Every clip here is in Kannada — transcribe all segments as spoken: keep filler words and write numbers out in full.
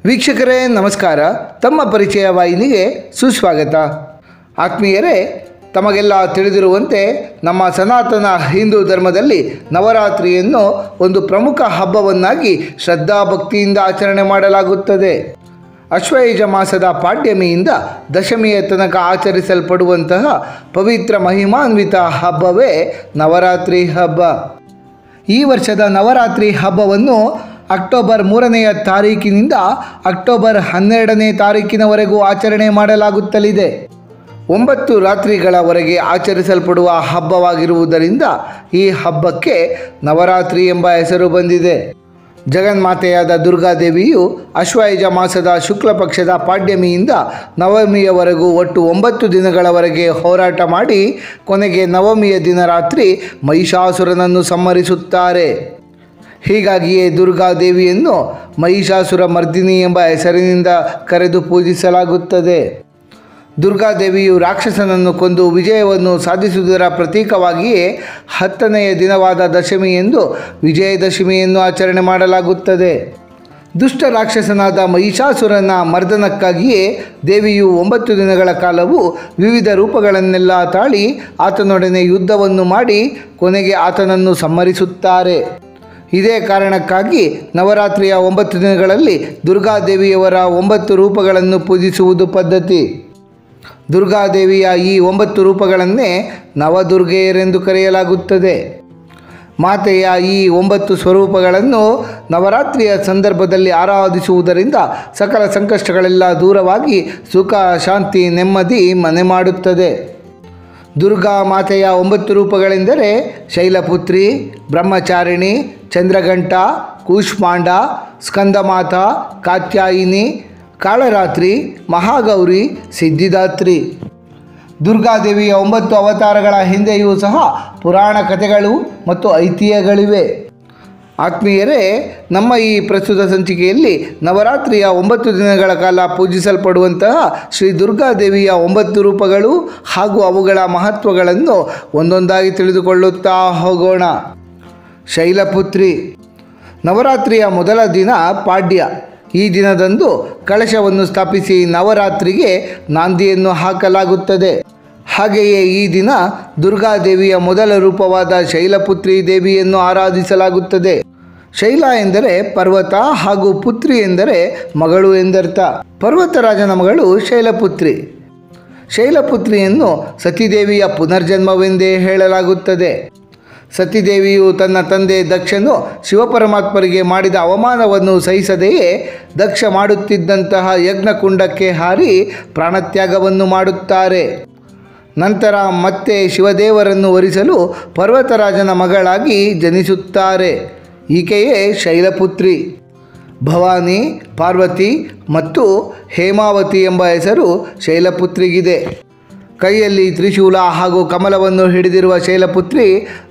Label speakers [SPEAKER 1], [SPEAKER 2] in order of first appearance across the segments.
[SPEAKER 1] ವೀಕ್ಷಕರೇ ನಮಸ್ಕಾರ. ತಮ್ಮ ಪರಿಚಯ ವಾಹಿನಿಗೆ ಸುಸ್ವಾಗತ. ಆತ್ಮೀಯರೇ, ತಮಗೆಲ್ಲ ತಿಳಿದಿರುವಂತೆ ನಮ್ಮ ಸನಾತನ ಹಿಂದೂ ಧರ್ಮದಲ್ಲಿ ನವರಾತ್ರಿಯನ್ನು ಒಂದು ಪ್ರಮುಖ ಹಬ್ಬವನ್ನಾಗಿ ಶ್ರದ್ಧಾಭಕ್ತಿಯಿಂದ ಆಚರಣೆ ಮಾಡಲಾಗುತ್ತದೆ. ಅಶ್ವಯುಜ ಮಾಸದ ಪಾಡ್ಯಮಿಯಿಂದ ದಶಮಿಯ ತನಕ ಆಚರಿಸಲ್ಪಡುವಂತಹ ಪವಿತ್ರ ಮಹಿಮಾನ್ವಿತ ಹಬ್ಬವೇ ನವರಾತ್ರಿ ಹಬ್ಬ. ಈ ವರ್ಷದ ನವರಾತ್ರಿ ಹಬ್ಬವನ್ನು ಅಕ್ಟೋಬರ್ ಮೂರನೆಯ ತಾರೀಕಿನಿಂದ ಅಕ್ಟೋಬರ್ ಹನ್ನೆರಡನೇ ತಾರೀಕಿನವರೆಗೂ ಆಚರಣೆ ಮಾಡಲಾಗುತ್ತಲಿದೆ. ಒಂಬತ್ತು ರಾತ್ರಿಗಳವರೆಗೆ ಆಚರಿಸಲ್ಪಡುವ ಹಬ್ಬವಾಗಿರುವುದರಿಂದ ಈ ಹಬ್ಬಕ್ಕೆ ನವರಾತ್ರಿ ಎಂಬ ಹೆಸರು ಬಂದಿದೆ. ಜಗನ್ಮಾತೆಯಾದ ದುರ್ಗಾದೇವಿಯು ಅಶ್ವಯುಜ ಮಾಸದ ಶುಕ್ಲ ಪಕ್ಷದ ಪಾಡ್ಯಮಿಯಿಂದ ನವಮಿಯವರೆಗೂ ಒಟ್ಟು ಒಂಬತ್ತು ದಿನಗಳವರೆಗೆ ಹೋರಾಟ ಮಾಡಿ ಕೊನೆಗೆ ನವಮಿಯ ದಿನ ರಾತ್ರಿ ಮಹಿಷಾಸುರನನ್ನು ಸಂಹರಿಸುತ್ತಾರೆ. ಹೀಗಾಗಿಯೇ ದುರ್ಗಾದೇವಿಯನ್ನು ಮಹಿಷಾಸುರ ಮರ್ದಿನಿ ಎಂಬ ಹೆಸರಿನಿಂದ ಕರೆದು ಪೂಜಿಸಲಾಗುತ್ತದೆ. ದುರ್ಗಾದೇವಿಯು ರಾಕ್ಷಸನನ್ನು ಕೊಂದು ವಿಜಯವನ್ನು ಸಾಧಿಸುವುದರ ಪ್ರತೀಕವಾಗಿಯೇ ಹತ್ತನೆಯ ದಿನವಾದ ದಶಮಿಯೆಂದು ವಿಜಯದಶಮಿಯನ್ನು ಆಚರಣೆ ಮಾಡಲಾಗುತ್ತದೆ. ದುಷ್ಟ ರಾಕ್ಷಸನಾದ ಮಹಿಷಾಸುರನ ಮರ್ದನಕ್ಕಾಗಿಯೇ ದೇವಿಯು ಒಂಬತ್ತು ದಿನಗಳ ಕಾಲವು ವಿವಿಧ ರೂಪಗಳನ್ನೆಲ್ಲ ತಾಳಿ ಆತನೊಡನೆ ಯುದ್ಧವನ್ನು ಮಾಡಿ ಕೊನೆಗೆ ಆತನನ್ನು ಸಂಹರಿಸುತ್ತಾರೆ. ಇದೇ ಕಾರಣಕ್ಕಾಗಿ ನವರಾತ್ರಿಯ ಒಂಬತ್ತು ದಿನಗಳಲ್ಲಿ ದುರ್ಗಾದೇವಿಯವರ ಒಂಬತ್ತು ರೂಪಗಳನ್ನು ಪೂಜಿಸುವುದು ಪದ್ಧತಿ. ದುರ್ಗಾದೇವಿಯ ಈ ಒಂಬತ್ತು ರೂಪಗಳನ್ನೇ ನವದುರ್ಗೆಯರೆಂದು ಕರೆಯಲಾಗುತ್ತದೆ. ಮಾತೆಯ ಈ ಒಂಬತ್ತು ಸ್ವರೂಪಗಳನ್ನು ನವರಾತ್ರಿಯ ಸಂದರ್ಭದಲ್ಲಿ ಆರಾಧಿಸುವುದರಿಂದ ಸಕಲ ಸಂಕಷ್ಟಗಳೆಲ್ಲ ದೂರವಾಗಿ ಸುಖ, ಶಾಂತಿ, ನೆಮ್ಮದಿ ಮನೆ ಮಾಡುತ್ತದೆ. ದುರ್ಗಾ ಮಾತೆಯ ಒಂಬತ್ತು ರೂಪಗಳೆಂದರೆ ಶೈಲಪುತ್ರಿ, ಬ್ರಹ್ಮಚಾರಿಣಿ, ಚಂದ್ರಘಂಟ, ಕೂಷ್ಮಾಂಡ, ಸ್ಕಂದಮಾತಾ, ಕಾತ್ಯಾಯಿನಿ, ಕಾಳರಾತ್ರಿ, ಮಹಾಗೌರಿ, ಸಿದ್ಧಿದಾತ್ರಿ. ದುರ್ಗಾದೇವಿಯ ಒಂಬತ್ತು ಅವತಾರಗಳ ಹಿಂದೆಯೂ ಸಹ ಪುರಾಣ ಕಥೆಗಳು ಮತ್ತು ಐತಿಹ್ಯಗಳಿವೆ. ಆತ್ಮೀಯರೇ, ನಮ್ಮ ಈ ಪ್ರಸ್ತುತ ಸಂಚಿಕೆಯಲ್ಲಿ ನವರಾತ್ರಿಯ ಒಂಬತ್ತು ದಿನಗಳ ಕಾಲ ಪೂಜಿಸಲ್ಪಡುವಂತಹ ಶ್ರೀ ದುರ್ಗಾದೇವಿಯ ಒಂಬತ್ತು ರೂಪಗಳು ಹಾಗೂ ಅವುಗಳ ಮಹತ್ವಗಳನ್ನು ಒಂದೊಂದಾಗಿ ತಿಳಿದುಕೊಳ್ಳುತ್ತಾ ಹೋಗೋಣ. ಶೈಲಪುತ್ರಿ. ನವರಾತ್ರಿಯ ಮೊದಲ ದಿನ ಪಾಡ್ಯ. ಈ ದಿನದಂದು ಕಳಶವನ್ನು ಸ್ಥಾಪಿಸಿ ನವರಾತ್ರಿಗೆ ನಾಂದಿಯನ್ನು ಹಾಕಲಾಗುತ್ತದೆ. ಹಾಗೆಯೇ ಈ ದಿನ ದುರ್ಗಾದೇವಿಯ ಮೊದಲ ರೂಪವಾದ ಶೈಲಪುತ್ರಿ ದೇವಿಯನ್ನು ಆರಾಧಿಸಲಾಗುತ್ತದೆ. ಶೈಲ ಎಂದರೆ ಪರ್ವತ ಹಾಗೂ ಪುತ್ರಿ ಎಂದರೆ ಮಗಳು ಎಂದರ್ಥ. ಪರ್ವತರಾಜನ ಮಗಳು ಶೈಲಪುತ್ರಿ. ಶೈಲಪುತ್ರಿಯನ್ನು ಸತಿದೇವಿಯ ಪುನರ್ಜನ್ಮವೆಂದೇ ಹೇಳಲಾಗುತ್ತದೆ. ಸತಿದೇವಿಯು ತನ್ನ ತಂದೆ ದಕ್ಷನು ಶಿವಪರಮಾತ್ಮರಿಗೆ ಮಾಡಿದ ಅವಮಾನವನ್ನು ಸಹಿಸದೆಯೇ ದಕ್ಷ ಮಾಡುತ್ತಿದ್ದಂತಹ ಯಜ್ಞಕುಂಡಕ್ಕೆ ಹಾರಿ ಪ್ರಾಣತ್ಯಾಗವನ್ನು ಮಾಡುತ್ತಾರೆ. ನಂತರ ಮತ್ತೆ ಶಿವದೇವರನ್ನು ವರಿಸಲು ಪರ್ವತರಾಜನ ಮಗಳಾಗಿ ಜನಿಸುತ್ತಾರೆ. ಈಕೆಯೇ ಶೈಲಪುತ್ರಿ. ಭವಾನಿ, ಪಾರ್ವತಿ ಮತ್ತು ಹೇಮಾವತಿ ಎಂಬ ಹೆಸರು ಶೈಲಪುತ್ರಿಗಿದೆ. ಕೈಯಲ್ಲಿ ತ್ರಿಶೂಲ ಹಾಗೂ ಕಮಲವನ್ನು ಹಿಡಿದಿರುವ ಶೈಲಪುತ್ರಿ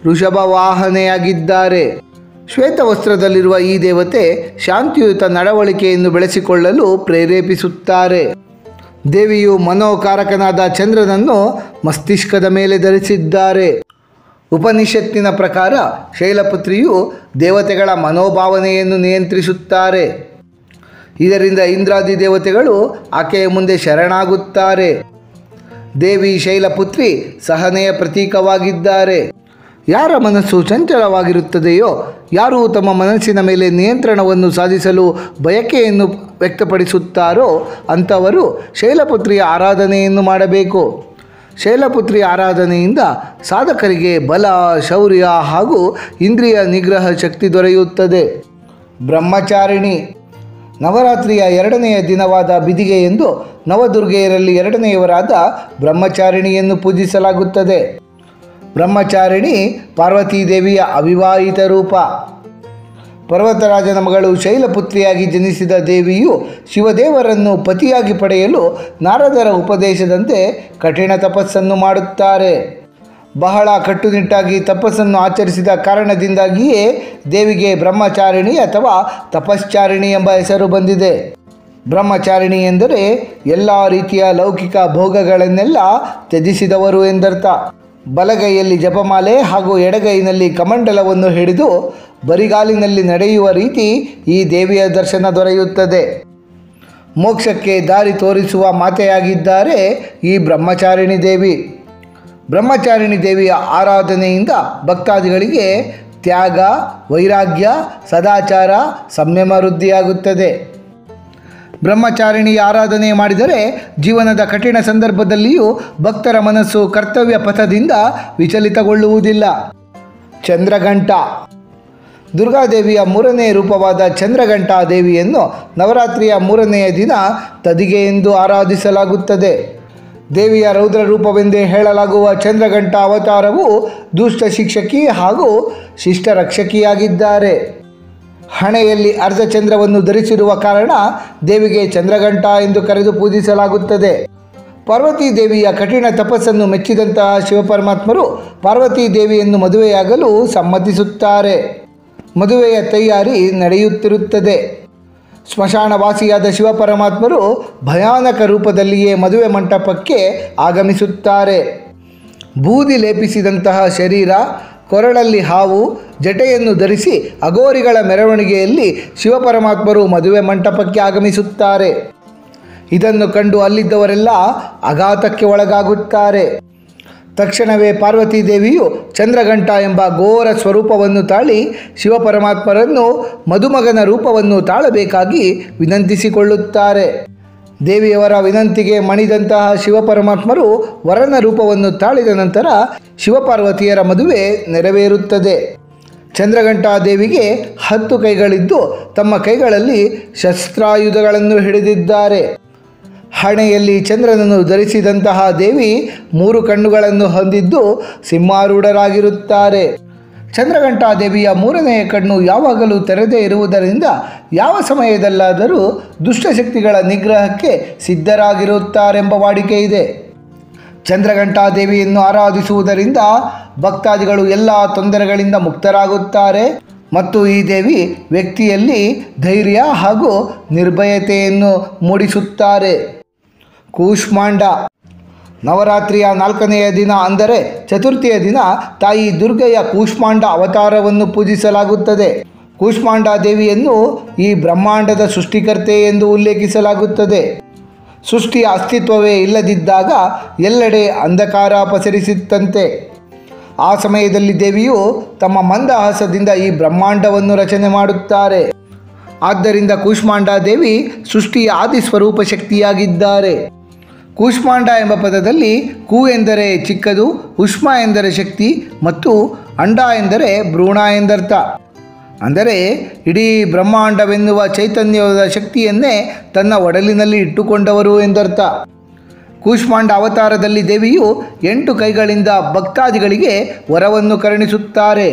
[SPEAKER 1] ವೃಷಭವಾಹನೆಯಾಗಿದ್ದಾರೆ. ಶ್ವೇತವಸ್ತ್ರದಲ್ಲಿರುವ ಈ ದೇವತೆ ಶಾಂತಿಯುತ ನಡವಳಿಕೆಯನ್ನು ಬೆಳೆಸಿಕೊಳ್ಳಲು ಪ್ರೇರೇಪಿಸುತ್ತಾರೆ. ದೇವಿಯು ಮನೋಕಾರಕನಾದ ಚಂದ್ರನನ್ನು ಮಸ್ತಿಷ್ಕದ ಮೇಲೆ ಧರಿಸಿದ್ದಾರೆ. ಉಪನಿಷತ್ತಿನ ಪ್ರಕಾರ ಶೈಲಪುತ್ರಿಯು ದೇವತೆಗಳ ಮನೋಭಾವನೆಯನ್ನು ನಿಯಂತ್ರಿಸುತ್ತಾರೆ. ಇದರಿಂದ ಇಂದ್ರಾದಿ ದೇವತೆಗಳು ಆಕೆಯ ಮುಂದೆ ಶರಣಾಗುತ್ತಾರೆ. ದೇವಿ ಶೈಲಪುತ್ರಿ ಸಹನೆಯ ಪ್ರತೀಕವಾಗಿದ್ದಾರೆ. ಯಾರ ಮನಸ್ಸು ಚಂಚಲವಾಗಿರುತ್ತದೆಯೋ, ಯಾರು ತಮ್ಮ ಮನಸ್ಸಿನ ಮೇಲೆ ನಿಯಂತ್ರಣವನ್ನು ಸಾಧಿಸಲು ಬಯಕೆಯನ್ನು ವ್ಯಕ್ತಪಡಿಸುತ್ತಾರೋ ಅಂಥವರು ಶೈಲಪುತ್ರಿಯ ಆರಾಧನೆಯನ್ನು ಮಾಡಬೇಕು. ಶೈಲಪುತ್ರಿಯ ಆರಾಧನೆಯಿಂದ ಸಾಧಕರಿಗೆ ಬಲ, ಶೌರ್ಯ ಹಾಗೂ ಇಂದ್ರಿಯ ನಿಗ್ರಹ ಶಕ್ತಿ ದೊರೆಯುತ್ತದೆ. ಬ್ರಹ್ಮಚಾರಿಣಿ. ನವರಾತ್ರಿಯ ಎರಡನೆಯ ದಿನವಾದ ಬಿದಿಗೆ ಎಂದು ನವದುರ್ಗೆಯರಲ್ಲಿ ಎರಡನೆಯವರಾದ ಬ್ರಹ್ಮಚಾರಿಣಿಯನ್ನು ಪೂಜಿಸಲಾಗುತ್ತದೆ. ಬ್ರಹ್ಮಚಾರಿಣಿ ಪಾರ್ವತೀದೇವಿಯ ಅವಿವಾಹಿತ ರೂಪ. ಪರ್ವತರಾಜನ ಮಗಳು ಶೈಲಪುತ್ರಿಯಾಗಿ ಜನಿಸಿದ ದೇವಿಯು ಶಿವದೇವರನ್ನು ಪತಿಯಾಗಿ ಪಡೆಯಲು ನಾರದರ ಉಪದೇಶದಂತೆ ಕಠಿಣ ತಪಸ್ಸನ್ನು ಮಾಡುತ್ತಾರೆ. ಬಹಳ ಕಟ್ಟುನಿಟ್ಟಾಗಿ ತಪಸ್ಸನ್ನು ಆಚರಿಸಿದ ಕಾರಣದಿಂದಾಗಿಯೇ ದೇವಿಗೆ ಬ್ರಹ್ಮಚಾರಿಣಿ ಅಥವಾ ತಪಶ್ಚಾರಿಣಿ ಎಂಬ ಹೆಸರು ಬಂದಿದೆ. ಬ್ರಹ್ಮಚಾರಿಣಿ ಎಂದರೆ ಎಲ್ಲ ರೀತಿಯ ಲೌಕಿಕ ಭೋಗಗಳನ್ನೆಲ್ಲ ತ್ಯಜಿಸಿದವರು ಎಂದರ್ಥ. ಬಲಗೈಯಲ್ಲಿ ಜಪಮಾಲೆ ಹಾಗೂ ಎಡಗೈನಲ್ಲಿ ಕಮಂಡಲವನ್ನು ಹಿಡಿದು ಬರಿಗಾಲಿನಲ್ಲಿ ನಡೆಯುವ ರೀತಿ ಈ ದೇವಿಯ ದರ್ಶನ ದೊರೆಯುತ್ತದೆ. ಮೋಕ್ಷಕ್ಕೆ ದಾರಿ ತೋರಿಸುವ ಮಾತೆಯಾಗಿದ್ದಾರೆ ಈ ಬ್ರಹ್ಮಚಾರಿಣಿ ದೇವಿ. ಬ್ರಹ್ಮಚಾರಿಣಿ ದೇವಿಯ ಆರಾಧನೆಯಿಂದ ಭಕ್ತಾದಿಗಳಿಗೆ ತ್ಯಾಗ, ವೈರಾಗ್ಯ, ಸದಾಚಾರ, ಸಂಯಮ ವೃದ್ಧಿಯಾಗುತ್ತದೆ. ಬ್ರಹ್ಮಚಾರಿಣಿಯ ಆರಾಧನೆ ಮಾಡಿದರೆ ಜೀವನದ ಕಠಿಣ ಸಂದರ್ಭದಲ್ಲಿಯೂ ಭಕ್ತರ ಮನಸ್ಸು ಕರ್ತವ್ಯ ಪಥದಿಂದ ವಿಚಲಿತಗೊಳ್ಳುವುದಿಲ್ಲ. ಚಂದ್ರಘಂಟ. ದುರ್ಗಾದೇವಿಯ ಮೂರನೇ ರೂಪವಾದ ಚಂದ್ರಘಂಟಾ ದೇವಿಯನ್ನು ನವರಾತ್ರಿಯ ಮೂರನೆಯ ದಿನ ತದಿಗೆ ಎಂದು ಆರಾಧಿಸಲಾಗುತ್ತದೆ. ದೇವಿಯ ರೌದ್ರ ರೂಪವೆಂದೇ ಹೇಳಲಾಗುವ ಚಂದ್ರಘಂಟಾ ಅವತಾರವು ದುಷ್ಟ ಶಿಕ್ಷಕಿ ಹಾಗೂ ಶಿಷ್ಟ ರಕ್ಷಕಿಯಾಗಿದ್ದಾರೆ. ಹಣೆಯಲ್ಲಿ ಅರ್ಧಚಂದ್ರವನ್ನು ಧರಿಸಿರುವ ಕಾರಣ ದೇವಿಗೆ ಚಂದ್ರಘಂಟ ಎಂದು ಕರೆದು ಪೂಜಿಸಲಾಗುತ್ತದೆ. ಪಾರ್ವತೀ ದೇವಿಯ ಕಠಿಣ ತಪಸ್ಸನ್ನು ಮೆಚ್ಚಿದಂತಹ ಶಿವಪರಮಾತ್ಮರು ಪಾರ್ವತೀ ದೇವಿಯನ್ನು ಮದುವೆಯಾಗಲು ಸಮ್ಮತಿಸುತ್ತಾರೆ. ಮದುವೆಯ ತಯಾರಿ ನಡೆಯುತ್ತಿರುತ್ತದೆ. ಸ್ಮಶಾನವಾಸಿಯಾದ ಶಿವಪರಮಾತ್ಮರು ಭಯಾನಕ ರೂಪದಲ್ಲಿಯೇ ಮದುವೆ ಮಂಟಪಕ್ಕೆ ಆಗಮಿಸುತ್ತಾರೆ. ಬೂದಿ ಲೇಪಿಸಿದಂತಹ ಶರೀರ, ಕೊರಳಲ್ಲಿ ಹಾವು, ಜಟೆಯನ್ನು ಧರಿಸಿ ಅಘೋರಿಗಳ ಮೆರವಣಿಗೆಯಲ್ಲಿ ಶಿವಪರಮಾತ್ಮರು ಮದುವೆ ಮಂಟಪಕ್ಕೆ ಆಗಮಿಸುತ್ತಾರೆ. ಇದನ್ನು ಕಂಡು ಅಲ್ಲಿದ್ದವರೆಲ್ಲ ಆಘಾತಕ್ಕೆ ಒಳಗಾಗುತ್ತಾರೆ. ತಕ್ಷಣವೇ ಪಾರ್ವತೀ ದೇವಿಯು ಚಂದ್ರಘಂಟ ಎಂಬ ಘೋರ ಸ್ವರೂಪವನ್ನು ತಾಳಿ ಶಿವಪರಮಾತ್ಮರನ್ನು ಮದುಮಗನ ರೂಪವನ್ನು ತಾಳಬೇಕಾಗಿ ವಿನಂತಿಸಿಕೊಳ್ಳುತ್ತಾರೆ. ದೇವಿಯವರ ವಿನಂತಿಗೆ ಮಣಿದಂತಹ ಶಿವಪರಮಾತ್ಮರು ವರನ ರೂಪವನ್ನು ತಾಳಿದ ನಂತರ ಶಿವಪಾರ್ವತಿಯರ ಮದುವೆ ನೆರವೇರುತ್ತದೆ. ಚಂದ್ರಘಂಟಾ ದೇವಿಗೆ ಹತ್ತು ಕೈಗಳಿದ್ದು ತಮ್ಮ ಕೈಗಳಲ್ಲಿ ಶಸ್ತ್ರಾಯುಧಗಳನ್ನು ಹಿಡಿದಿದ್ದಾರೆ. ಹಣೆಯಲ್ಲಿ ಚಂದ್ರನನ್ನು ಧರಿಸಿದಂತಹ ದೇವಿ ಮೂರು ಕಣ್ಣುಗಳನ್ನು ಹೊಂದಿದ್ದು ಸಿಂಹಾರೂಢರಾಗಿರುತ್ತಾರೆ. ಚಂದ್ರಘಂಟಾ ದೇವಿಯ ಮೂರನೆಯ ಕಣ್ಣು ಯಾವಾಗಲೂ ತೆರೆದೇ ಇರುವುದರಿಂದ ಯಾವ ಸಮಯದಲ್ಲಾದರೂ ದುಷ್ಟಶಕ್ತಿಗಳ ನಿಗ್ರಹಕ್ಕೆ ಸಿದ್ಧರಾಗಿರುತ್ತಾರೆಂಬ ವಾಡಿಕೆ ಇದೆ. ಚಂದ್ರಘಂಟಾ ದೇವಿಯನ್ನು ಆರಾಧಿಸುವುದರಿಂದ ಭಕ್ತಾದಿಗಳು ಎಲ್ಲ ತೊಂದರೆಗಳಿಂದ ಮುಕ್ತರಾಗುತ್ತಾರೆ ಮತ್ತು ಈ ದೇವಿ ವ್ಯಕ್ತಿಯಲ್ಲಿ ಧೈರ್ಯ ಹಾಗೂ ನಿರ್ಭಯತೆಯನ್ನು ಮೂಡಿಸುತ್ತಾರೆ. ಕೂಷ್ಮಾಂಡ. ನವರಾತ್ರಿಯ ನಾಲ್ಕನೆಯ ದಿನ ಅಂದರೆ ಚತುರ್ಥಿಯ ದಿನ ತಾಯಿ ದುರ್ಗೆಯ ಕೂಷ್ಮಾಂಡ ಅವತಾರವನ್ನು ಪೂಜಿಸಲಾಗುತ್ತದೆ. ಕೂಷ್ಮಾಂಡ ದೇವಿಯನ್ನು ಈ ಬ್ರಹ್ಮಾಂಡದ ಸೃಷ್ಟಿಕರ್ತೆ ಎಂದು ಉಲ್ಲೇಖಿಸಲಾಗುತ್ತದೆ. ಸೃಷ್ಟಿಯ ಅಸ್ತಿತ್ವವೇ ಇಲ್ಲದಿದ್ದಾಗ ಎಲ್ಲೆಡೆ ಅಂಧಕಾರ ಪಸರಿಸಿತ್ತಂತೆ. ಆ ಸಮಯದಲ್ಲಿ ದೇವಿಯು ತಮ್ಮ ಮಂದಹಾಸದಿಂದ ಈ ಬ್ರಹ್ಮಾಂಡವನ್ನು ರಚನೆ ಮಾಡುತ್ತಾರೆ. ಆದ್ದರಿಂದ ಕೂಷ್ಮಾಂಡ ದೇವಿ ಸೃಷ್ಟಿಯ ಆದಿ ಸ್ವರೂಪ ಶಕ್ತಿಯಾಗಿದ್ದಾರೆ. ಕೂಷ್ಮಾಂಡ ಎಂಬ ಪದದಲ್ಲಿ ಕು ಎಂದರೆ ಚಿಕ್ಕದು, ಉಷ್ಮ ಎಂದರೆ ಶಕ್ತಿ ಮತ್ತು ಅಂಡ ಎಂದರೆ ಭ್ರೂಣ ಎಂದರ್ಥ. ಅಂದರೆ ಇಡೀ ಬ್ರಹ್ಮಾಂಡವೆನ್ನುವ ಚೈತನ್ಯದ ಶಕ್ತಿಯನ್ನೇ ತನ್ನ ಒಡಲಿನಲ್ಲಿ ಇಟ್ಟುಕೊಂಡವರು ಎಂದರ್ಥ. ಕೂಷ್ಮಾಂಡ ಅವತಾರದಲ್ಲಿ ದೇವಿಯು ಎಂಟು ಕೈಗಳಿಂದ ಭಕ್ತಾದಿಗಳಿಗೆ ವರವನ್ನು ಕರುಣಿಸುತ್ತಾರೆ.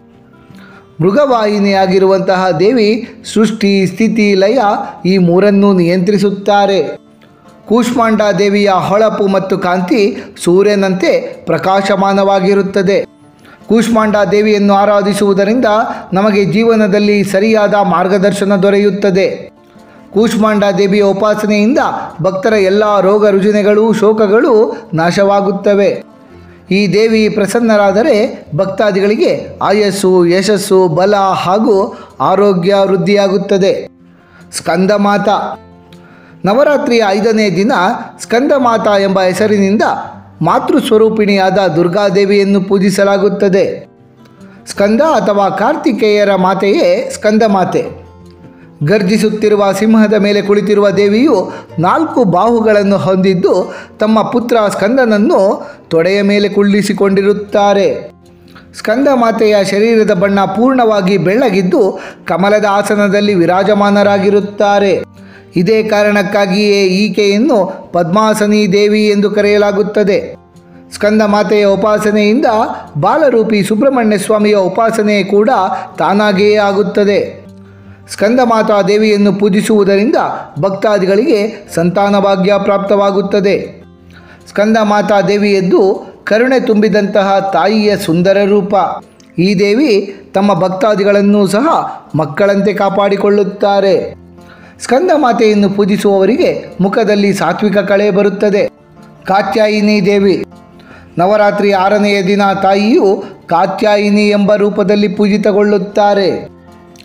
[SPEAKER 1] ಮೃಗವಾಹಿನಿಯಾಗಿರುವಂತಹ ದೇವಿ ಸೃಷ್ಟಿ, ಸ್ಥಿತಿ, ಲಯ ಈ ಮೂರನ್ನೂ ನಿಯಂತ್ರಿಸುತ್ತಾರೆ. ಕೂಷ್ಮಾಂಡ ದೇವಿಯ ಹೊಳಪು ಮತ್ತು ಕಾಂತಿ ಸೂರ್ಯನಂತೆ ಪ್ರಕಾಶಮಾನವಾಗಿರುತ್ತದೆ. ಕೂಷ್ಮಾಂಡ ದೇವಿಯನ್ನು ಆರಾಧಿಸುವುದರಿಂದ ನಮಗೆ ಜೀವನದಲ್ಲಿ ಸರಿಯಾದ ಮಾರ್ಗದರ್ಶನ ದೊರೆಯುತ್ತದೆ. ಕೂಷ್ಮಾಂಡ ದೇವಿಯ ಉಪಾಸನೆಯಿಂದ ಭಕ್ತರ ಎಲ್ಲ ರೋಗ ರುಜಿನಗಳು, ಶೋಕಗಳು ನಾಶವಾಗುತ್ತವೆ. ಈ ದೇವಿ ಪ್ರಸನ್ನರಾದರೆ ಭಕ್ತಾದಿಗಳಿಗೆ ಆಯಸ್ಸು, ಯಶಸ್ಸು, ಬಲ ಹಾಗೂ ಆರೋಗ್ಯ ವೃದ್ಧಿಯಾಗುತ್ತದೆ. ಸ್ಕಂದಮಾತಾ. ನವರಾತ್ರಿಯ ಐದನೇ ದಿನ ಸ್ಕಂದಮಾತಾ ಎಂಬ ಹೆಸರಿನಿಂದ ಮಾತೃಸ್ವರೂಪಿಣಿಯಾದ ದುರ್ಗಾದೇವಿಯನ್ನು ಪೂಜಿಸಲಾಗುತ್ತದೆ. ಸ್ಕಂದ ಅಥವಾ ಕಾರ್ತಿಕೇಯರ ಮಾತೆಯೇ ಸ್ಕಂದಮಾತೆ. ಗರ್ಜಿಸುತ್ತಿರುವ ಸಿಂಹದ ಮೇಲೆ ಕುಳಿತಿರುವ ದೇವಿಯು ನಾಲ್ಕು ಬಾಹುಗಳನ್ನು ಹೊಂದಿದ್ದು ತಮ್ಮ ಪುತ್ರ ಸ್ಕಂದನನ್ನು ತೊಡೆಯ ಮೇಲೆ ಕುಳ್ಳಿಸಿಕೊಂಡಿರುತ್ತಾರೆ. ಸ್ಕಂದ ಮಾತೆಯ ಶರೀರದ ಬಣ್ಣ ಪೂರ್ಣವಾಗಿ ಬೆಳ್ಳಗಿದ್ದು ಕಮಲದ ಆಸನದಲ್ಲಿ ವಿರಾಜಮಾನರಾಗಿರುತ್ತಾರೆ. ಇದೇ ಕಾರಣಕ್ಕಾಗಿಯೇ ಈಕೆಯನ್ನು ಪದ್ಮಾಸನಿ ದೇವಿ ಎಂದು ಕರೆಯಲಾಗುತ್ತದೆ. ಸ್ಕಂದ ಮಾತೆಯ ಉಪಾಸನೆಯಿಂದ ಬಾಲರೂಪಿ ಸುಬ್ರಹ್ಮಣ್ಯ ಸ್ವಾಮಿಯ ಉಪಾಸನೆ ಕೂಡ ತಾನಾಗಿಯೇ ಆಗುತ್ತದೆ. ಸ್ಕಂದ ಮಾತಾ ದೇವಿಯನ್ನು ಪೂಜಿಸುವುದರಿಂದ ಭಕ್ತಾದಿಗಳಿಗೆ ಸಂತಾನ ಭಾಗ್ಯ ಪ್ರಾಪ್ತವಾಗುತ್ತದೆ. ಸ್ಕಂದ ಮಾತಾ ದೇವಿಯದ್ದು ಕರುಣೆ ತುಂಬಿದಂತಹ ತಾಯಿಯ ಸುಂದರ ರೂಪ. ಈ ದೇವಿ ತಮ್ಮ ಭಕ್ತಾದಿಗಳನ್ನು ಸಹ ಮಕ್ಕಳಂತೆ ಕಾಪಾಡಿಕೊಳ್ಳುತ್ತಾರೆ. ಸ್ಕಂದ ಮಾತೆಯನ್ನು ಪೂಜಿಸುವವರಿಗೆ ಮುಖದಲ್ಲಿ ಸಾತ್ವಿಕ ಕಳೆ ಬರುತ್ತದೆ. ಕಾತ್ಯಾಯಿನಿ ದೇವಿ. ನವರಾತ್ರಿ ಆರನೆಯ ದಿನ ತಾಯಿಯು ಕಾತ್ಯಾಯಿನಿ ಎಂಬ ರೂಪದಲ್ಲಿ ಪೂಜಿತಗೊಳ್ಳುತ್ತಾರೆ.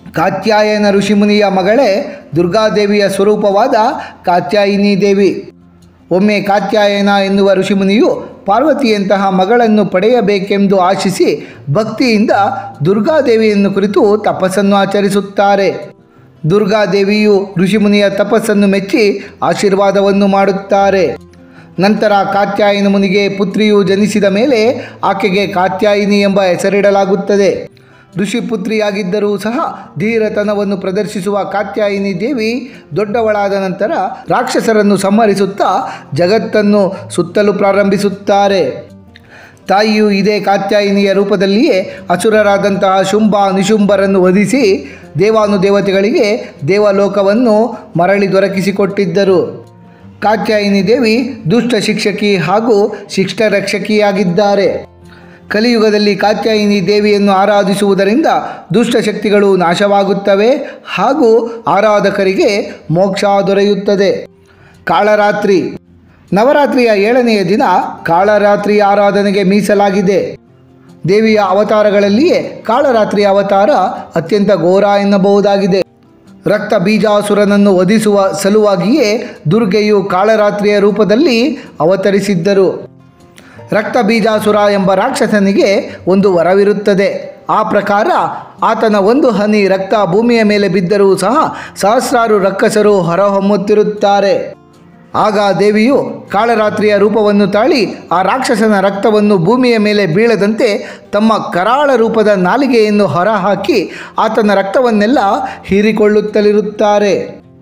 [SPEAKER 1] ಕಾತ್ಯಾಯನ ಋಷಿಮುನಿಯ ಮಗಳೇ ದುರ್ಗಾದೇವಿಯ ಸ್ವರೂಪವಾದ ಕಾತ್ಯಾಯಿನಿ ದೇವಿ. ಒಮ್ಮೆ ಕಾತ್ಯಾಯನ ಎನ್ನುವ ಋಷಿಮುನಿಯು ಪಾರ್ವತಿಯಂತಹ ಮಗಳನ್ನು ಪಡೆಯಬೇಕೆಂದು ಆಶಿಸಿ ಭಕ್ತಿಯಿಂದ ದುರ್ಗಾದೇವಿಯನ್ನು ಕುರಿತು ತಪಸ್ಸನ್ನು ಆಚರಿಸುತ್ತಾರೆ. ದುರ್ಗಾದೇವಿಯು ಋಷಿಮುನಿಯ ತಪಸ್ಸನ್ನು ಮೆಚ್ಚಿ ಆಶೀರ್ವಾದವನ್ನು ಮಾಡುತ್ತಾರೆ. ನಂತರ ಕಾತ್ಯಾಯನ ಮುನಿಗೆ ಪುತ್ರಿಯು ಜನಿಸಿದ ಮೇಲೆ ಆಕೆಗೆ ಕಾತ್ಯಾಯಿನಿ ಎಂಬ ಹೆಸರಿಡಲಾಗುತ್ತದೆ. ಋಷಿಪುತ್ರಿಯಾಗಿದ್ದರೂ ಸಹ ಧೀರತನವನ್ನು ಪ್ರದರ್ಶಿಸುವ ಕಾತ್ಯಾಯಿನಿ ದೇವಿ ದೊಡ್ಡವಳಾದ ನಂತರ ರಾಕ್ಷಸರನ್ನು ಸಂಹರಿಸುತ್ತಾ ಜಗತ್ತನ್ನು ಸುತ್ತಲು ಪ್ರಾರಂಭಿಸುತ್ತಾರೆ. ತಾಯಿಯು ಇದೇ ಕಾತ್ಯಾಯಿನಿಯ ರೂಪದಲ್ಲಿಯೇ ಅಸುರರಾದಂತಹ ಶುಂಭ ನಿಶುಂಭರನ್ನು ವಧಿಸಿ ದೇವಾನುದೇವತೆಗಳಿಗೆ ದೇವಲೋಕವನ್ನು ಮರಳಿ ದೊರಕಿಸಿಕೊಟ್ಟಿದ್ದರು. ಕಾತ್ಯಾಯಿನಿ ದೇವಿ ದುಷ್ಟ ಶಿಕ್ಷಕಿ ಹಾಗೂ ಶಿಷ್ಟ ರಕ್ಷಕಿಯಾಗಿದ್ದಾರೆ. ಕಲಿಯುಗದಲ್ಲಿ ಕಾತ್ಯಾಯಿನಿ ದೇವಿಯನ್ನು ಆರಾಧಿಸುವುದರಿಂದ ದುಷ್ಟಶಕ್ತಿಗಳು ನಾಶವಾಗುತ್ತವೆ ಹಾಗೂ ಆರಾಧಕರಿಗೆ ಮೋಕ್ಷ ದೊರೆಯುತ್ತದೆ. ಕಾಳರಾತ್ರಿ ನವರಾತ್ರಿಯ ಏಳನೆಯ ದಿನ ಕಾಳರಾತ್ರಿ ಆರಾಧನೆಗೆ ಮೀಸಲಾಗಿದೆ. ದೇವಿಯ ಅವತಾರಗಳಲ್ಲಿಯೇ ಕಾಳರಾತ್ರಿಯ ಅವತಾರ ಅತ್ಯಂತ ಘೋರ ಎನ್ನಬಹುದಾಗಿದೆ. ರಕ್ತ ಬೀಜಾಸುರನನ್ನು ವಧಿಸುವ ಸಲುವಾಗಿಯೇ ದುರ್ಗೆಯು ಕಾಳರಾತ್ರಿಯ ರೂಪದಲ್ಲಿ ಅವತರಿಸಿದ್ದರು. ರಕ್ತ ಬೀಜಾಸುರ ಎಂಬ ರಾಕ್ಷಸನಿಗೆ ಒಂದು ವರವಿರುತ್ತದೆ. ಆ ಪ್ರಕಾರ ಆತನ ಒಂದು ಹನಿ ರಕ್ತ ಭೂಮಿಯ ಮೇಲೆ ಬಿದ್ದರೂ ಸಹ ಸಹಸ್ರಾರು ರಾಕ್ಷಸರು ಹೊರಹೊಮ್ಮುತ್ತಿರುತ್ತಾರೆ. ಆಗ ದೇವಿಯು ಕಾಳರಾತ್ರಿಯ ರೂಪವನ್ನು ತಾಳಿ ಆ ರಾಕ್ಷಸನ ರಕ್ತವನ್ನು ಭೂಮಿಯ ಮೇಲೆ ಬೀಳದಂತೆ ತಮ್ಮ ಕರಾಳ ರೂಪದ ನಾಲಿಗೆಯನ್ನು ಹೊರಹಾಕಿ ಆತನ ರಕ್ತವನ್ನೆಲ್ಲ ಹೀರಿಕೊಳ್ಳುತ್ತಲಿರುತ್ತಾರೆ.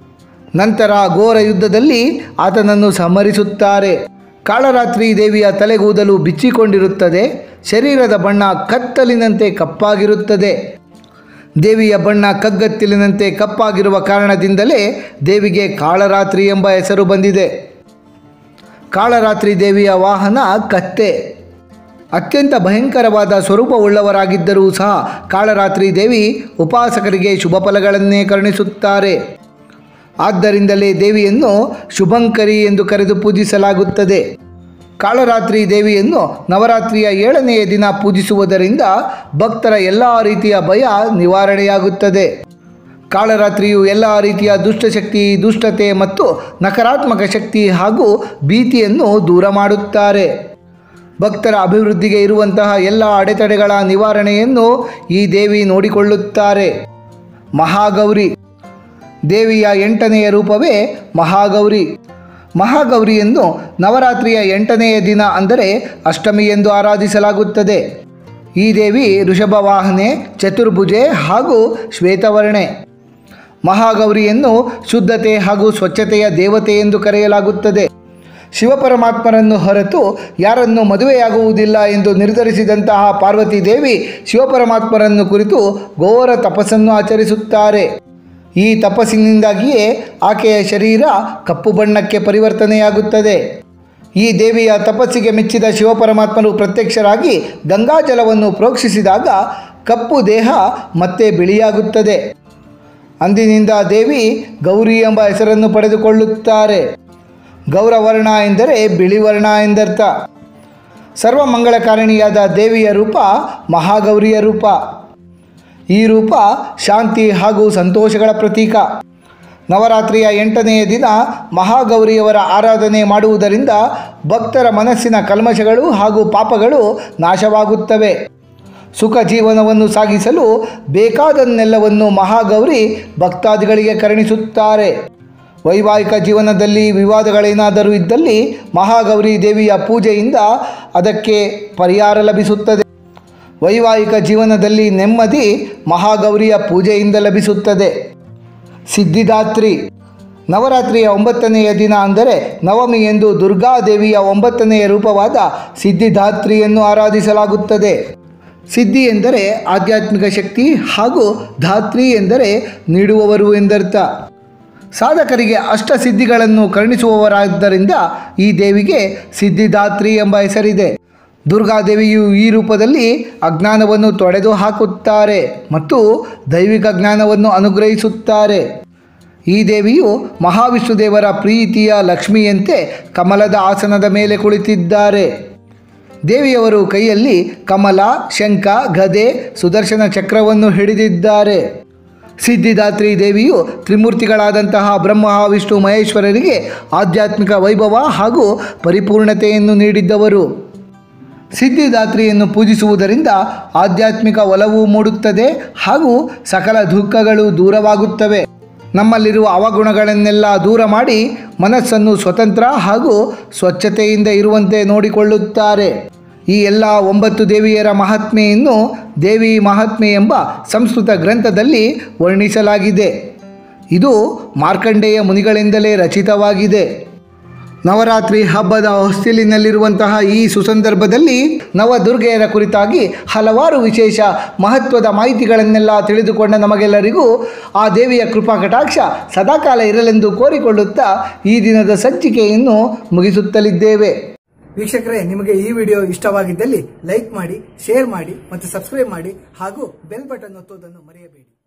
[SPEAKER 1] ನಂತರ ಘೋರ ಯುದ್ಧದಲ್ಲಿ ಆತನನ್ನು ಸಂಹರಿಸುತ್ತಾರೆ. ಕಾಳರಾತ್ರಿ ದೇವಿಯ ತಲೆಗೂದಲು ಬಿಚ್ಚಿಕೊಂಡಿರುತ್ತದೆ. ಶರೀರದ ಬಣ್ಣ ಕತ್ತಲಿನಂತೆ ಕಪ್ಪಾಗಿರುತ್ತದೆ. ದೇವಿಯ ಬಣ್ಣ ಕಗ್ಗತ್ತಲಿನಂತೆ ಕಪ್ಪಾಗಿರುವ ಕಾರಣದಿಂದಲೇ ದೇವಿಗೆ ಕಾಳರಾತ್ರಿ ಎಂಬ ಹೆಸರು ಬಂದಿದೆ. ಕಾಳರಾತ್ರಿ ದೇವಿಯ ವಾಹನ ಕತ್ತೆ. ಅತ್ಯಂತ ಭಯಂಕರವಾದ ಸ್ವರೂಪವುಳ್ಳವರಾಗಿದ್ದರೂ ಸಹ ಕಾಳರಾತ್ರಿ ದೇವಿ ಉಪಾಸಕರಿಗೆ ಶುಭ ಫಲಗಳನ್ನೇ ಕರುಣಿಸುತ್ತಾರೆ. ಆದ್ದರಿಂದಲೇ ದೇವಿಯನ್ನು ಶುಭಂಕರಿ ಎಂದು ಕರೆದು ಪೂಜಿಸಲಾಗುತ್ತದೆ. ಕಾಳರಾತ್ರಿ ದೇವಿಯನ್ನು ನವರಾತ್ರಿಯ ಏಳನೆಯ ದಿನ ಪೂಜಿಸುವುದರಿಂದ ಭಕ್ತರ ಎಲ್ಲ ರೀತಿಯ ಭಯ ನಿವಾರಣೆಯಾಗುತ್ತದೆ. ಕಾಳರಾತ್ರಿಯು ಎಲ್ಲ ರೀತಿಯ ದುಷ್ಟಶಕ್ತಿ, ದುಷ್ಟತೆ ಮತ್ತು ನಕಾರಾತ್ಮಕ ಶಕ್ತಿ ಹಾಗೂ ಭೀತಿಯನ್ನು ದೂರ ಮಾಡುತ್ತಾರೆ. ಭಕ್ತರ ಅಭಿವೃದ್ಧಿಗೆ ಇರುವಂತಹ ಎಲ್ಲ ಅಡೆತಡೆಗಳ ನಿವಾರಣೆಯನ್ನು ಈ ದೇವಿ ನೋಡಿಕೊಳ್ಳುತ್ತಾರೆ. ಮಹಾಗೌರಿ ದೇವಿಯ ಎಂಟನೆಯ ರೂಪವೇ ಮಹಾಗೌರಿ. ಮಹಾಗೌರಿಯನ್ನು ನವರಾತ್ರಿಯ ಎಂಟನೆಯ ದಿನ ಅಂದರೆ ಅಷ್ಟಮಿ ಎಂದು ಆರಾಧಿಸಲಾಗುತ್ತದೆ. ಈ ದೇವಿ ಋಷಭವಾಹನೆ, ಚತುರ್ಭುಜೆ ಹಾಗೂ ಶ್ವೇತವರ್ಣೆ. ಮಹಾಗೌರಿಯನ್ನು ಶುದ್ಧತೆ ಹಾಗೂ ಸ್ವಚ್ಛತೆಯ ದೇವತೆ ಎಂದು ಕರೆಯಲಾಗುತ್ತದೆ. ಶಿವಪರಮಾತ್ಮರನ್ನು ಹೊರತು ಯಾರನ್ನು ಮದುವೆಯಾಗುವುದಿಲ್ಲ ಎಂದು ನಿರ್ಧರಿಸಿದಂತಹ ಪಾರ್ವತಿ ದೇವಿ ಶಿವಪರಮಾತ್ಮರನ್ನು ಕುರಿತು ಘೋರ ತಪಸ್ಸನ್ನು ಆಚರಿಸುತ್ತಾರೆ. ಈ ತಪಸ್ಸಿನಿಂದಾಗಿಯೇ ಆಕೆಯ ಶರೀರ ಕಪ್ಪು ಬಣ್ಣಕ್ಕೆ ಪರಿವರ್ತನೆಯಾಗುತ್ತದೆ. ಈ ದೇವಿಯ ತಪಸ್ಸಿಗೆ ಮೆಚ್ಚಿದ ಶಿವಪರಮಾತ್ಮರು ಪ್ರತ್ಯಕ್ಷರಾಗಿ ಗಂಗಾಜಲವನ್ನು ಪ್ರೋಕ್ಷಿಸಿದಾಗ ಕಪ್ಪು ದೇಹ ಮತ್ತೆ ಬಿಳಿಯಾಗುತ್ತದೆ. ಅಂದಿನಿಂದ ದೇವಿ ಗೌರಿ ಎಂಬ ಹೆಸರನ್ನು ಪಡೆದುಕೊಳ್ಳುತ್ತಾರೆ. ಗೌರವರ್ಣ ಎಂದರೆ ಬಿಳಿವರ್ಣ ಎಂದರ್ಥ. ಸರ್ವಮಂಗಳಕಾರಿಣಿಯಾದ ದೇವಿಯ ರೂಪ ಮಹಾಗೌರಿಯ ರೂಪ. ಈ ರೂಪ ಶಾಂತಿ ಹಾಗೂ ಸಂತೋಷಗಳ ಪ್ರತೀಕ. ನವರಾತ್ರಿಯ ಎಂಟನೆಯ ದಿನ ಮಹಾಗೌರಿಯವರ ಆರಾಧನೆ ಮಾಡುವುದರಿಂದ ಭಕ್ತರ ಮನಸ್ಸಿನ ಕಲ್ಮಶಗಳು ಹಾಗೂ ಪಾಪಗಳು ನಾಶವಾಗುತ್ತವೆ. ಸುಖ ಜೀವನವನ್ನು ಸಾಗಿಸಲು ಬೇಕಾದನ್ನೆಲ್ಲವನ್ನು ಮಹಾಗೌರಿ ಭಕ್ತಾದಿಗಳಿಗೆ ಕರುಣಿಸುತ್ತಾರೆ. ವೈವಾಹಿಕ ಜೀವನದಲ್ಲಿ ವಿವಾದಗಳೇನಾದರೂ ಇದ್ದಲ್ಲಿ ಮಹಾಗೌರಿ ದೇವಿಯ ಪೂಜೆಯಿಂದ ಅದಕ್ಕೆ ಪರಿಹಾರ ಲಭಿಸುತ್ತದೆ. ವೈವಾಹಿಕ ಜೀವನದಲ್ಲಿ ನೆಮ್ಮದಿ ಮಹಾಗೌರಿಯ ಪೂಜೆಯಿಂದ ಲಭಿಸುತ್ತದೆ. ಸಿದ್ಧಿದಾತ್ರಿ ನವರಾತ್ರಿಯ ಒಂಬತ್ತನೆಯ ದಿನ ಅಂದರೆ ನವಮಿ ಎಂದು ದುರ್ಗಾದೇವಿಯ ಒಂಬತ್ತನೆಯ ರೂಪವಾದ ಸಿದ್ಧಿದಾತ್ರಿಯನ್ನು ಆರಾಧಿಸಲಾಗುತ್ತದೆ. ಸಿದ್ಧಿ ಎಂದರೆ ಆಧ್ಯಾತ್ಮಿಕ ಶಕ್ತಿ ಹಾಗೂ ಧಾತ್ರಿ ಎಂದರೆ ನೀಡುವವರು ಎಂದರ್ಥ. ಸಾಧಕರಿಗೆ ಅಷ್ಟಸಿದ್ಧಿಗಳನ್ನು ಕರುಣಿಸುವವರಾದ್ದರಿಂದ ಈ ದೇವಿಗೆ ಸಿದ್ಧಿದಾತ್ರಿ ಎಂಬ ಹೆಸರಿದೆ. ದುರ್ಗಾದೇವಿಯು ಈ ರೂಪದಲ್ಲಿ ಅಜ್ಞಾನವನ್ನು ತೊಡೆದು ಹಾಕುತ್ತಾರೆ ಮತ್ತು ದೈವಿಕ ಜ್ಞಾನವನ್ನು ಅನುಗ್ರಹಿಸುತ್ತಾರೆ. ಈ ದೇವಿಯು ಮಹಾವಿಷ್ಣುದೇವರ ಪ್ರೀತಿಯ ಲಕ್ಷ್ಮಿಯಂತೆ ಕಮಲದ ಆಸನದ ಮೇಲೆ ಕುಳಿತಿದ್ದಾರೆ. ದೇವಿಯವರು ಕೈಯಲ್ಲಿ ಕಮಲ, ಶಂಖ, ಗದೆ, ಸುದರ್ಶನ ಚಕ್ರವನ್ನು ಹಿಡಿದಿದ್ದಾರೆ. ಸಿದ್ಧಿದಾತ್ರಿ ದೇವಿಯು ತ್ರಿಮೂರ್ತಿಗಳಾದಂತಹ ಬ್ರಹ್ಮ ವಿಷ್ಣು ಮಹೇಶ್ವರರಿಗೆ ಆಧ್ಯಾತ್ಮಿಕ ವೈಭವ ಹಾಗೂ ಪರಿಪೂರ್ಣತೆಯನ್ನು ನೀಡಿದ್ದವರು. ಸಿದ್ಧಿದಾತ್ರಿಯನ್ನು ಪೂಜಿಸುವುದರಿಂದ ಆಧ್ಯಾತ್ಮಿಕ ಒಲವು ಮೂಡುತ್ತದೆ ಹಾಗೂ ಸಕಲ ದುಃಖಗಳು ದೂರವಾಗುತ್ತವೆ. ನಮ್ಮಲ್ಲಿರುವ ಅವಗುಣಗಳನ್ನೆಲ್ಲ ದೂರ ಮಾಡಿ ಮನಸ್ಸನ್ನು ಸ್ವತಂತ್ರ ಹಾಗೂ ಸ್ವಚ್ಛತೆಯಿಂದ ಇರುವಂತೆ ನೋಡಿಕೊಳ್ಳುತ್ತಾರೆ. ಈ ಎಲ್ಲ ಒಂಬತ್ತು ದೇವಿಯರ ಮಹಾತ್ಮೆಯನ್ನು ದೇವಿ ಮಹಾತ್ಮೆ ಎಂಬ ಸಂಸ್ಕೃತ ಗ್ರಂಥದಲ್ಲಿ ವರ್ಣಿಸಲಾಗಿದೆ. ಇದು ಮಾರ್ಕಂಡೇಯ ಮುನಿಗಳಿಂದಲೇ ರಚಿತವಾಗಿದೆ. ನವರಾತ್ರಿ ಹಬ್ಬದ ಹೊಸ್ತಿಲಿನಲ್ಲಿರುವಂತಹ ಈ ಸುಸಂದರ್ಭದಲ್ಲಿ ನವದುರ್ಗೆಯರ ಕುರಿತಾಗಿ ಹಲವಾರು ವಿಶೇಷ ಮಹತ್ವದ ಮಾಹಿತಿಗಳನ್ನೆಲ್ಲ ತಿಳಿದುಕೊಂಡ ನಮಗೆಲ್ಲರಿಗೂ ಆ ದೇವಿಯ ಕೃಪಾ ಕಟಾಕ್ಷ ಸದಾಕಾಲ ಇರಲೆಂದು ಕೋರಿಕೊಳ್ಳುತ್ತಾ ಈ ದಿನದ ಸಂಚಿಕೆಯನ್ನು ಮುಗಿಸುತ್ತಲಿದ್ದೇವೆ.
[SPEAKER 2] ವೀಕ್ಷಕರೇ, ನಿಮಗೆ ಈ ವಿಡಿಯೋ ಇಷ್ಟವಾಗಿದ್ದಲ್ಲಿ ಲೈಕ್ ಮಾಡಿ, ಶೇರ್ ಮಾಡಿ ಮತ್ತು ಸಬ್ಸ್ಕ್ರೈಬ್ ಮಾಡಿ ಹಾಗೂ ಬೆಲ್ ಬಟನ್ ಒತ್ತುವುದನ್ನು ಮರೆಯಬೇಡಿ.